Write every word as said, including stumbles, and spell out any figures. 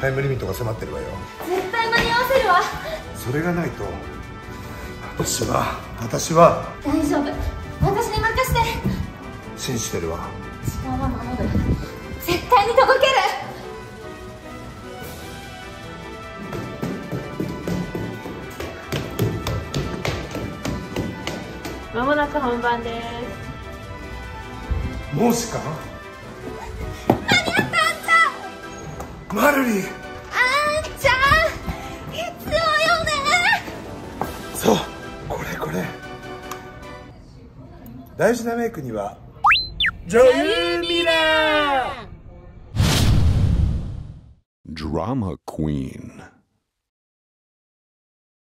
タイムリミットが迫ってるわよ。 絶対間に合わせるわ。 それがないと私は私は大丈夫、私に任せて。 信じてるわ。 時間は守る、絶対に届ける。 まもなく本番です。 もう時間？ 間に合った。あんちゃん、 マルリー、 あんちゃん必要よね。 そう、これこれ。大事なメイクには女優ミラー。 Drama Queen.